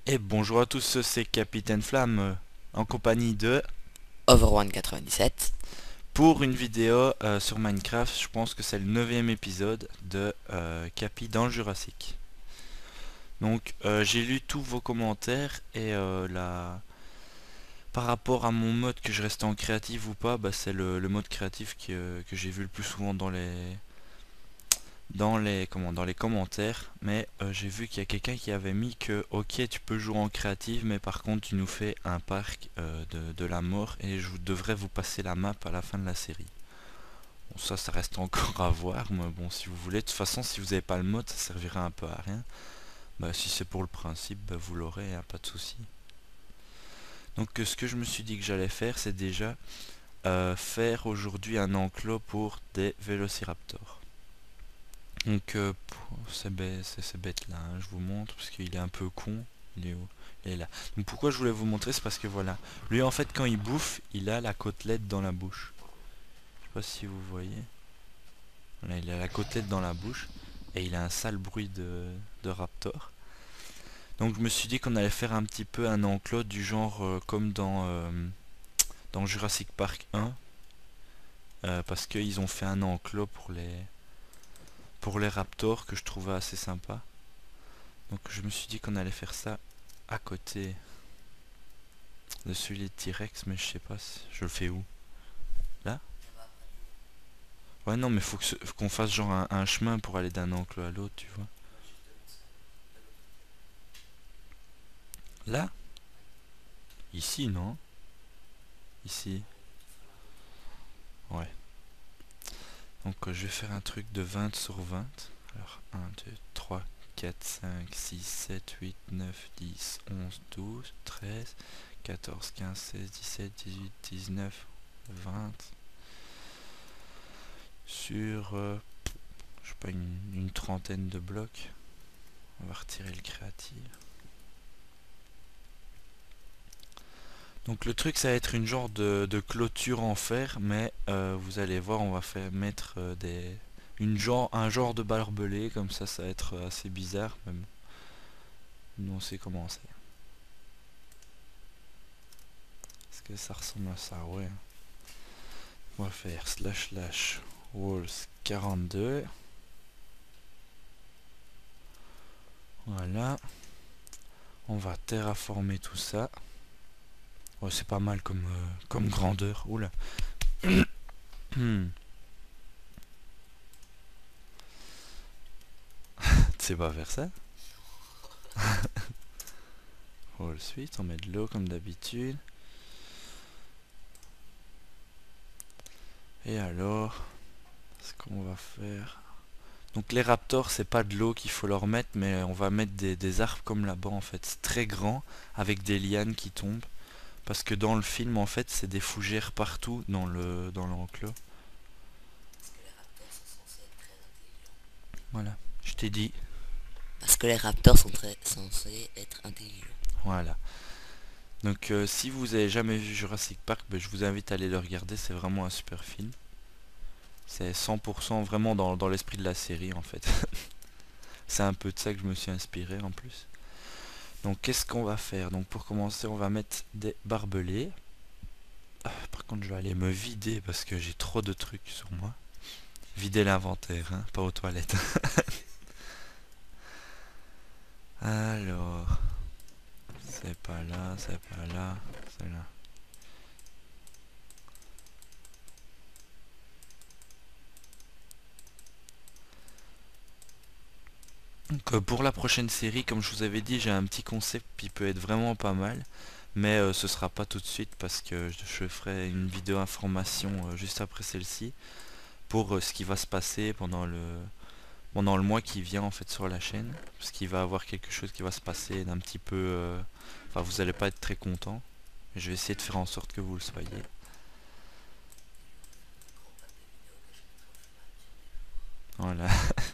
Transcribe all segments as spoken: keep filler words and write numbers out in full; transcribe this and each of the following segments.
Et bonjour à tous, c'est Capitaine Flamme euh, en compagnie de Overone quatre-vingt-dix-sept. pour une vidéo euh, sur Minecraft. Je pense que c'est le neuvième épisode de euh, Capi dans le Jurassique. Donc euh, j'ai lu tous vos commentaires et euh, la... par rapport à mon mode que je reste en créatif ou pas, bah, c'est le, le mode créatif que, euh, que j'ai vu le plus souvent dans les dans les comment dans les commentaires, mais euh, j'ai vu qu'il y a quelqu'un qui avait mis que ok tu peux jouer en créative mais par contre tu nous fais un parc euh, de, de la mort et je devrais vous passer la map à la fin de la série. Bon, ça ça reste encore à voir, mais bon, si vous voulez, de toute façon si vous n'avez pas le mode ça servira un peu à rien. Bah si c'est pour le principe, bah, vous l'aurez, hein, pas de souci. Donc euh, ce que je me suis dit que j'allais faire, c'est déjà euh, faire aujourd'hui un enclos pour des vélociraptors. Donc euh, c'est bête, c'est c'est bête là, hein, je vous montre parce qu'il est un peu con. Il est où? Il est là. Donc pourquoi je voulais vous montrer, c'est parce que voilà, lui en fait quand il bouffe, il a la côtelette dans la bouche. Je sais pas si vous voyez. Voilà, il a la côtelette dans la bouche et il a un sale bruit de, de raptor. Donc je me suis dit qu'on allait faire un petit peu un enclos du genre euh, comme dans euh, dans Jurassic Park un, euh, parce qu'ils ont fait un enclos pour les pour les raptors que je trouvais assez sympa. Donc je me suis dit qu'on allait faire ça à côté de celui de T-Rex, mais je sais pas si je le fais où. Là? Ouais, non, mais faut que ce- faut qu'on fasse genre un, un chemin pour aller d'un enclos à l'autre, tu vois. Là? Ici, non? Ici. Ouais. Donc euh, je vais faire un truc de vingt sur vingt. Alors un, deux, trois, quatre, cinq, six, sept, huit, neuf, dix, onze, douze, treize, quatorze, quinze, seize, dix-sept, dix-huit, dix-neuf, vingt. Sur, euh, je sais pas, une, une trentaine de blocs. On va retirer le créatif. Donc le truc ça va être une genre de, de clôture en fer, mais euh, vous allez voir, on va faire mettre euh, des une genre un genre de barbelé comme ça, ça va être assez bizarre même. Nous on sait comment c'est. Est-ce que ça ressemble à ça? Ouais. On va faire slash slash walls quarante-deux. Voilà. On va terraformer tout ça. Ouais, c'est pas mal comme, euh, comme grandeur. Oula. Tu sais pas faire ça? Wall suite, on met de l'eau comme d'habitude. Et alors, ce qu'on va faire... Donc les raptors, c'est pas de l'eau qu'il faut leur mettre, mais on va mettre des, des arbres comme là-bas en fait. C'est très grand, avec des lianes qui tombent. Parce que dans le film, en fait, c'est des fougères partout dans le dans l'enclos. Parce que les raptors sont censés être très intelligents. Voilà, je t'ai dit. Parce que les raptors sont très censés être intelligents. Voilà. Donc euh, si vous avez jamais vu Jurassic Park, ben, je vous invite à aller le regarder, c'est vraiment un super film. C'est cent pour cent vraiment dans, dans l'esprit de la série en fait. C'est un peu de ça que je me suis inspiré en plus. Donc qu'est-ce qu'on va faire? Donc pour commencer, on va mettre des barbelés. Ah, par contre, je vais aller me vider parce que j'ai trop de trucs sur moi. Vider l'inventaire, hein, pas aux toilettes. Alors, c'est pas là, c'est pas là, c'est là. Donc euh, pour la prochaine série, comme je vous avais dit, j'ai un petit concept qui peut être vraiment pas mal. Mais euh, ce sera pas tout de suite parce que je ferai une vidéo information euh, juste après celle-ci pour euh, ce qui va se passer pendant le pendant le mois qui vient en fait sur la chaîne, parce qu'il va y avoir quelque chose qui va se passer d'un petit peu euh, enfin vous allez pas être très content. Je vais essayer de faire en sorte que vous le soyez. Voilà.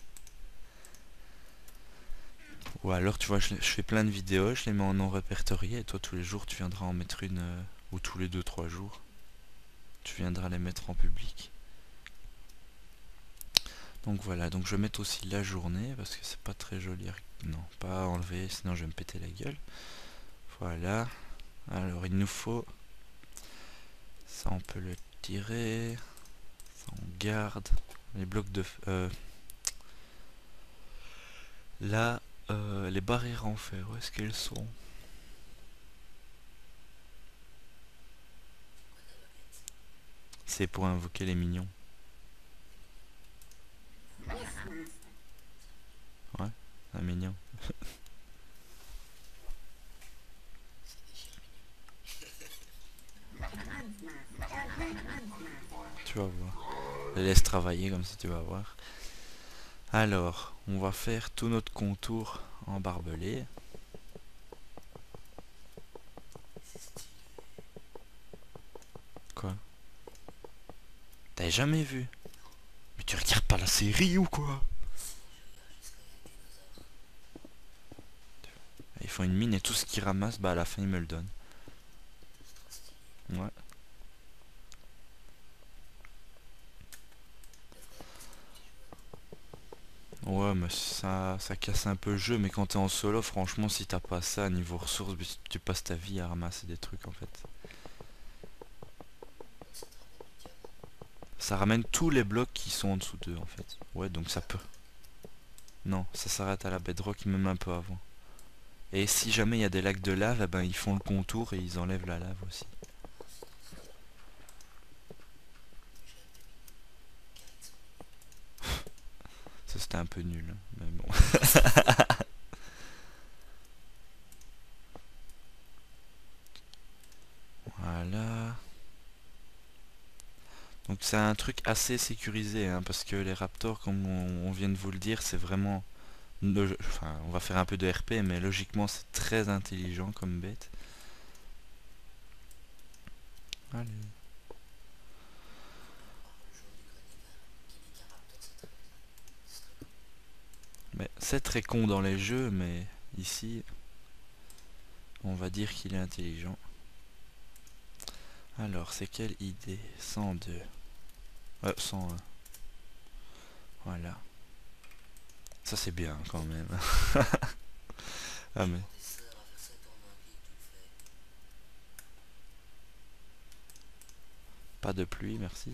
Ou alors tu vois, je, je fais plein de vidéos, je les mets en non répertorié et toi tous les jours tu viendras en mettre une euh, ou tous les deux trois jours tu viendras les mettre en public. Donc voilà, donc je vais mettre aussi la journée parce que c'est pas très joli. Non, pas enlever, sinon je vais me péter la gueule. Voilà. Alors il nous faut... Ça on peut le tirer. Ça on garde. Les blocs de... Euh, là, euh, les barrières en fer, où est-ce qu'elles sont? C'est pour invoquer les mignons. Ouais, un mignon. Tu vas voir. Je laisse travailler comme ça, tu vas voir. Alors, on va faire tout notre contour en barbelé. Quoi? T'as jamais vu? Mais tu regardes pas la série ou quoi? Ils font une mine et tout ce qu'ils ramassent, bah à la fin ils me le donnent. Ouais. Ouais, mais ça, ça casse un peu le jeu, mais quand t'es en solo, franchement, si t'as pas ça, niveau ressources, bah, tu passes ta vie à ramasser des trucs en fait. Ça ramène tous les blocs qui sont en dessous d'eux en fait. Ouais, donc ça peut. Non, ça s'arrête à la bedrock même un peu avant. Et si jamais il y a des lacs de lave, eh ben ils font le contour et ils enlèvent la lave aussi. Ça c'était un peu nul, hein, mais bon. Voilà. Donc c'est un truc assez sécurisé, hein, parce que les raptors, comme on, on vient de vous le dire, c'est vraiment... Logi- Enfin, on va faire un peu de R P, mais logiquement c'est très intelligent comme bête. Allez. Mais c'est très con dans les jeux, mais ici, on va dire qu'il est intelligent. Alors, c'est quelle idée? cent deux. Euh, cent un. Voilà. Ça c'est bien quand même. Ah mais... Pas de pluie, merci.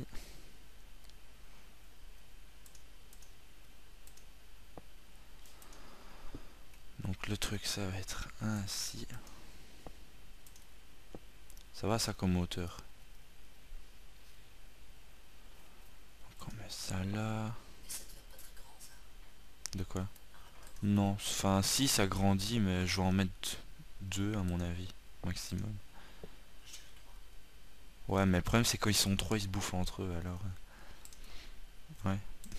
Donc le truc ça va être ainsi. Ça va ça comme hauteur. Donc on met ça là. De quoi? Non, enfin si ça grandit, mais je vais en mettre deux à mon avis, maximum. Ouais, mais le problème c'est quand ils sont trois, ils se bouffent entre eux alors. Ouais.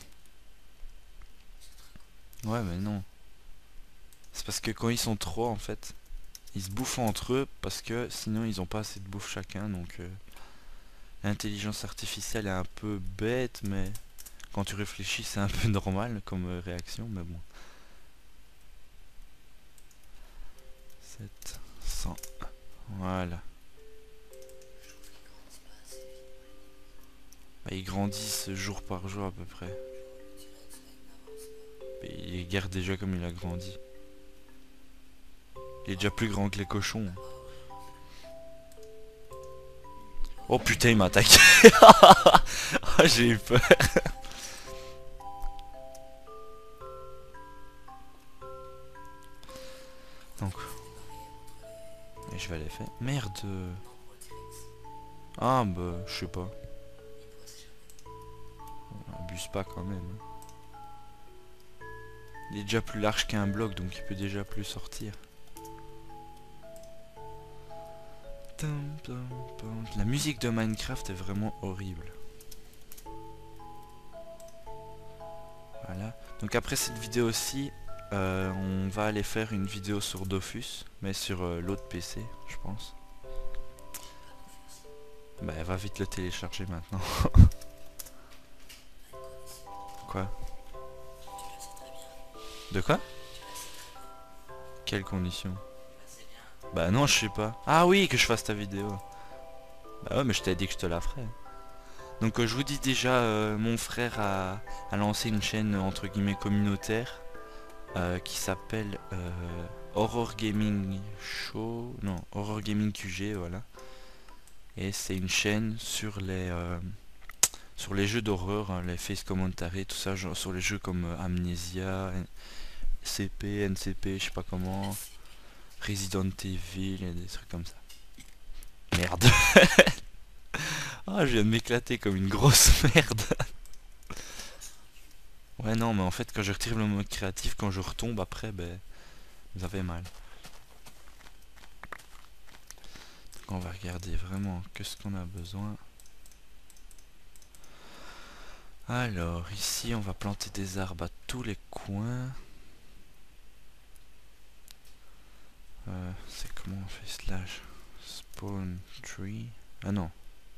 Ouais, mais non. C'est parce que quand ils sont trois en fait, ils se bouffent entre eux parce que sinon ils ont pas assez de bouffe chacun, donc euh, l'intelligence artificielle est un peu bête, mais quand tu réfléchis c'est un peu normal comme euh, réaction, mais bon. sept cents. Voilà. Bah, ils grandissent jour par jour à peu près. Et il les garde déjà comme il a grandi. Il est déjà plus grand que les cochons. Oh putain, il m'a attaqué. Oh, j'ai eu peur. Donc. Et je vais aller faire. Merde. Ah bah, je sais pas. On abuse pas quand même. Il est déjà plus large qu'un bloc, donc il peut déjà plus sortir. La musique de Minecraft est vraiment horrible. Voilà. Donc après cette vidéo aussi, euh, on va aller faire une vidéo sur Dofus, mais sur euh, l'autre P C, je pense. Bah elle va vite le télécharger maintenant. Quoi? De quoi? Quelles conditions? Bah non, je sais pas. Ah oui, que je fasse ta vidéo. Bah ouais, mais je t'avais dit que je te la ferais. Donc euh, je vous dis déjà, euh, mon frère a, a lancé une chaîne entre guillemets communautaire euh, qui s'appelle euh, Horror Gaming Show, non, Horror Gaming Q G, voilà. Et c'est une chaîne sur les euh, sur les jeux d'horreur, hein, les face commentary, tout ça, genre, sur les jeux comme euh, Amnesia, C P, N C P, je sais pas comment, Resident Evil et des trucs comme ça. Merde. Ah, je viens de m'éclater comme une grosse merde. Ouais, non, mais en fait, quand je retire le mode créatif, quand je retombe après, ben, ça fait mal. Donc on va regarder vraiment que ce qu'on a besoin. Alors, ici, on va planter des arbres à tous les coins. Euh, c'est comment on fait slash spawn tree? Ah non.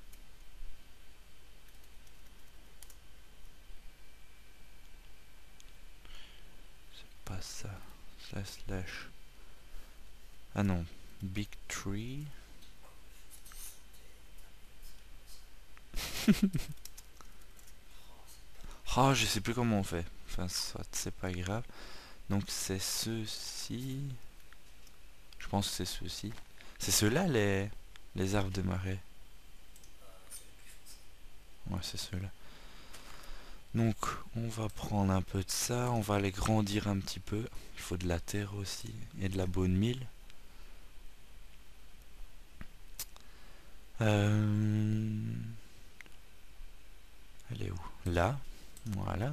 C'est pas ça. Slash slash. Ah non. Big tree. Oh, je sais plus comment on fait. Enfin, soit c'est pas grave. Donc c'est ceux-ci. Je pense que c'est ceux-ci. C'est ceux-là les les arbres de marais. Ouais, c'est ceux-là. Donc on va prendre un peu de ça, on va les grandir un petit peu. Il faut de la terre aussi et de la bone meal. Euh... Elle est où? Là. Voilà.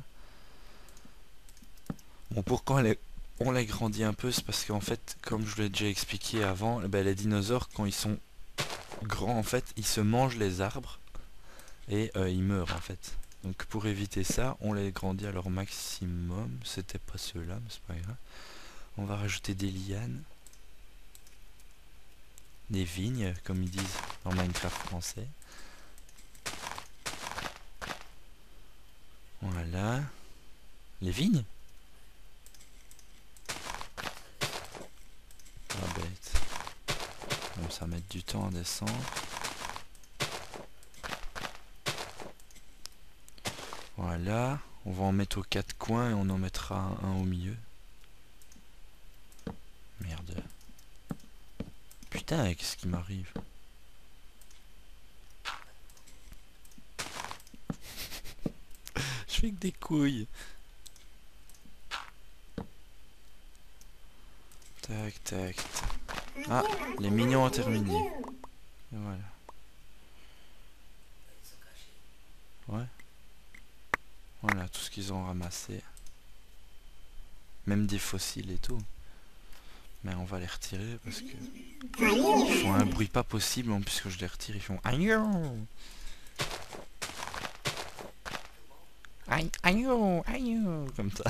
Bon, pourquoi on les, on les grandit un peu? C'est parce qu'en fait, comme je vous l'ai déjà expliqué avant, eh ben, les dinosaures, quand ils sont grands, en fait, ils se mangent les arbres et euh, ils meurent, en fait. Donc pour éviter ça, on les grandit à leur maximum. C'était pas ceux-là, mais c'est pas grave. On va rajouter des lianes. Des vignes, comme ils disent dans Minecraft français. Voilà. Les vignes? Pas bête. Bon, ça va mettre du temps à descendre. Voilà. On va en mettre aux quatre coins et on en mettra un, un au milieu. Merde. Putain, qu'est-ce qui m'arrive? Je fais que des couilles. Tac, tac, tac. Ah, les mignons ont terminé. Et voilà. Ouais. Voilà, tout ce qu'ils ont ramassé. Même des fossiles et tout. Mais on va les retirer parce que... Ils font un bruit pas possible, en plus que je les retire, ils font... Aïe aïe aïe aïe comme ça.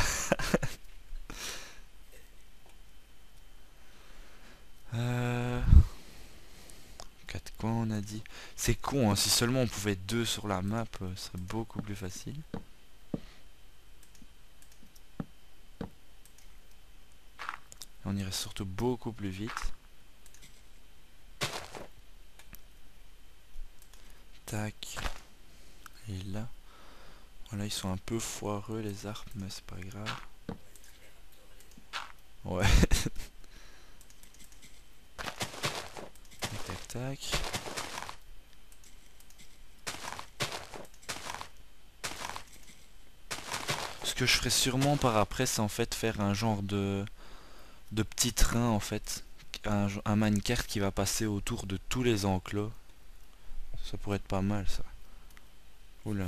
euh... quatre coins on a dit. C'est con, hein, si seulement on pouvait être deux sur la map, euh, ce serait beaucoup plus facile. On irait surtout beaucoup plus vite. Tac. Et là. Voilà, ils sont un peu foireux les arbres, mais c'est pas grave. Ouais. Tac, tac, tac. Ce que je ferai sûrement par après, c'est en fait faire un genre de de petit train en fait, un, un minecart qui va passer autour de tous les enclos. Ça pourrait être pas mal ça. Oula.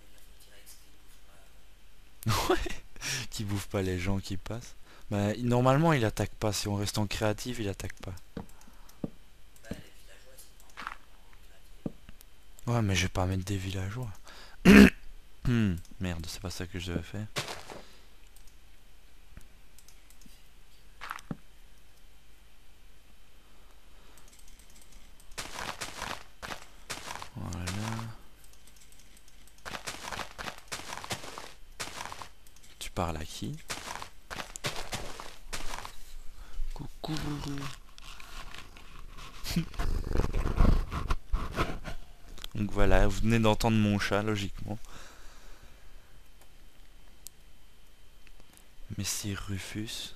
Ouais. Qui bouffe pas les gens qui passent. Bah normalement il attaque pas, si on reste en créatif il attaque pas. Ouais mais je vais pas mettre des villageois. Hmm, merde, c'est pas ça que je devais faire. Voilà. Tu parles à qui? Coucou. Donc voilà, vous venez d'entendre mon chat, logiquement. Messire Rufus.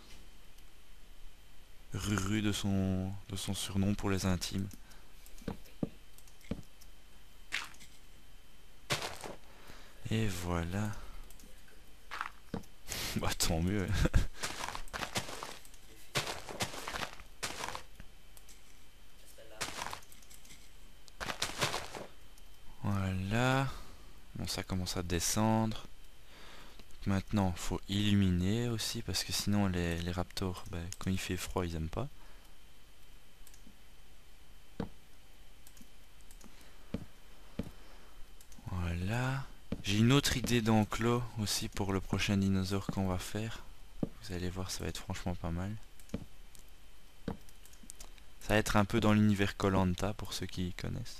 Ruru de son, de son surnom pour les intimes. Et voilà. Bah tant mieux. Voilà. Bon, ça commence à descendre. Maintenant, faut illuminer aussi parce que sinon les, les raptors, ben, quand il fait froid, ils aiment pas. Voilà. J'ai une autre idée d'enclos aussi pour le prochain dinosaure qu'on va faire. Vous allez voir, ça va être franchement pas mal. Ça va être un peu dans l'univers koh lanta pour ceux qui connaissent.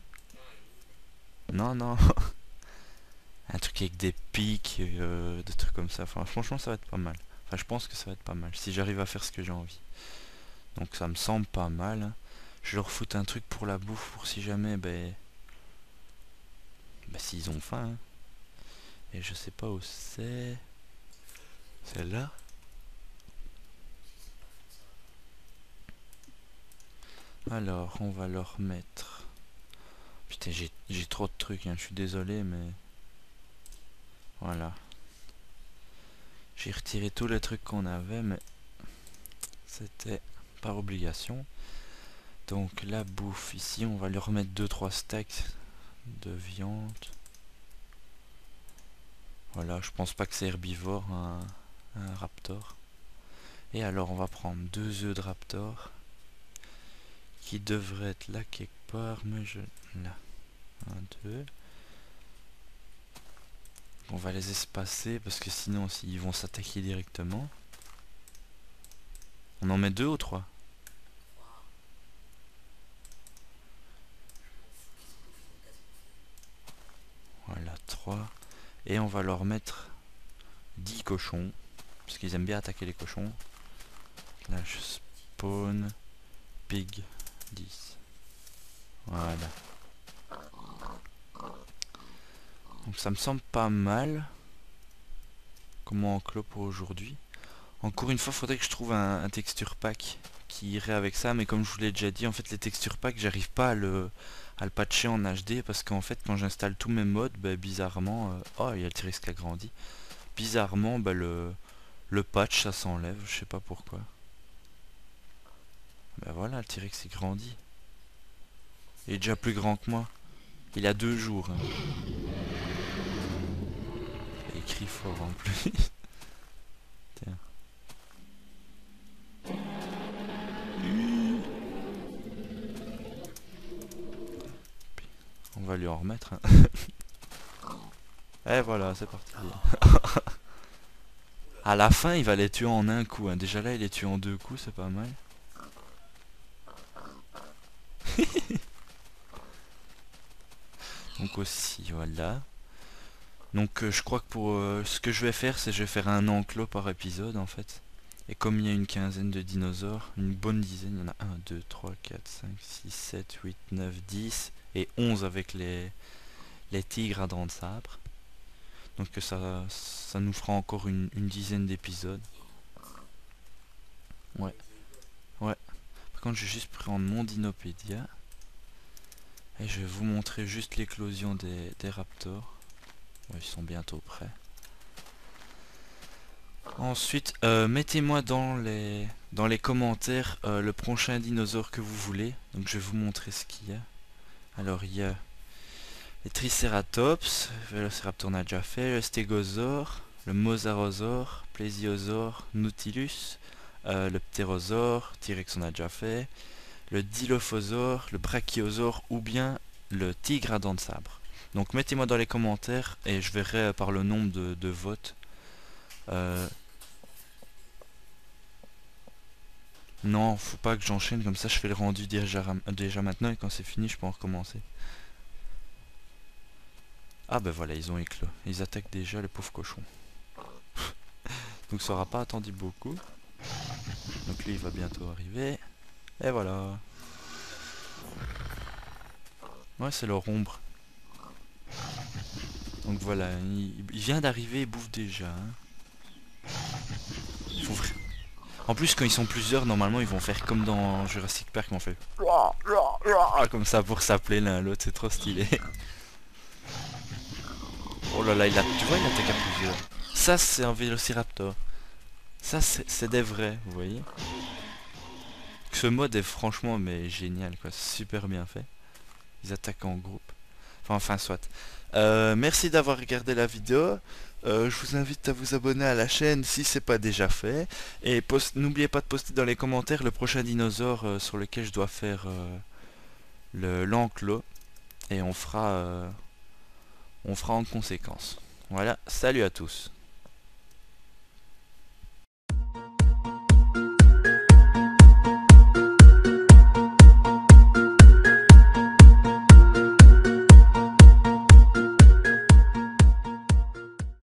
Non, non. Un truc avec des pics, euh, des trucs comme ça. Enfin, franchement, ça va être pas mal. Enfin, je pense que ça va être pas mal. Si j'arrive à faire ce que j'ai envie. Donc, ça me semble pas mal. Hein. Je leur foute un truc pour la bouffe pour si jamais, ben... Ben, s'ils ont faim. Hein. Et je sais pas où c'est. Celle-là. Alors, on va leur mettre... Putain, j'ai trop de trucs, hein. Je suis désolé, mais... Voilà. J'ai retiré tous les trucs qu'on avait, mais... C'était par obligation. Donc, la bouffe, ici, on va leur remettre deux trois stacks de viande. Voilà, je pense pas que c'est herbivore, un, un raptor. Et alors, on va prendre deux œufs de raptor. Qui devraient être là quelque part, mais je... Là. Un, deux. On va les espacer parce que sinon ils vont s'attaquer directement. On en met deux ou trois? Voilà, trois. Et on va leur mettre dix cochons. Parce qu'ils aiment bien attaquer les cochons. Là je spawn pig dix. Voilà. Donc ça me semble pas mal. Comme enclos pour aujourd'hui. Encore une fois, faudrait que je trouve un, un texture pack qui irait avec ça, mais comme je vous l'ai déjà dit, en fait les texture packs, j'arrive pas à le, à le patcher en H D, parce qu'en fait quand j'installe tous mes mods, bah, bizarrement, euh, oh il y a le T-Rex qui a grandi, bizarrement bah, le, le patch ça s'enlève, je sais pas pourquoi. Bah voilà, le T-Rex il grandit. Il est déjà plus grand que moi. Il a deux jours. Hein. Il crie fort en plus. Tiens. On va lui en remettre. Hein. Et voilà, c'est parti. À la fin, il va les tuer en un coup. Hein. Déjà là, il les tue en deux coups, c'est pas mal. Donc aussi, voilà. Donc euh, je crois que pour euh, ce que je vais faire, c'est je vais faire un enclos par épisode en fait. Et comme il y a une quinzaine de dinosaures, une bonne dizaine, il y en a un, deux, trois, quatre, cinq, six, sept, huit, neuf, dix et onze avec les, les tigres à dents de sabre. Donc ça, ça nous fera encore une, une dizaine d'épisodes. Ouais. Ouais. Par contre, je vais juste prendre mon Dinopédia. Et je vais vous montrer juste l'éclosion des, des raptors. Ouais, ils sont bientôt prêts. Ensuite, euh, mettez-moi dans les, dans les commentaires euh, le prochain dinosaure que vous voulez. Donc je vais vous montrer ce qu'il y a. Alors il y a les Triceratops, le Vélociraptor on a déjà fait, le Stégosaure, le Mosarosaure, Plésiosaure, Nautilus, euh, le Ptérosaure, T-Rex on a déjà fait, le Dilophosaure, le Brachiosaure ou bien le tigre à dents de sabre. Donc mettez-moi dans les commentaires et je verrai par le nombre de, de votes. Euh, non, faut pas que j'enchaîne, comme ça je fais le rendu déjà, déjà maintenant et quand c'est fini je peux en recommencer. Ah ben voilà, ils ont éclos. Ils attaquent déjà les pauvres cochons. Donc ça aura pas attendu beaucoup. Donc lui il va bientôt arriver. Et voilà. Ouais, c'est leur ombre. Donc voilà, il, il vient d'arriver, il bouffe déjà. Hein. Faut vra- En plus, quand ils sont plusieurs, normalement, ils vont faire comme dans Jurassic Park, ils vont faire comme ça pour s'appeler l'un à l'autre, c'est trop stylé. Oh là là, il a... tu vois, il attaque à plusieurs. Ça, c'est un Vélociraptor. Ça, c'est c'est des vrais, vous voyez. Ce mode est franchement mais génial, quoi. Super bien fait. Ils attaquent en groupe. Enfin, enfin soit. Euh, merci d'avoir regardé la vidéo. Euh, je vous invite à vous abonner à la chaîne si c'est pas déjà fait. Et n'oubliez pas de poster dans les commentaires le prochain dinosaure euh, sur lequel je dois faire euh, le l'enclos. Et on fera, euh, on fera en conséquence. Voilà, salut à tous.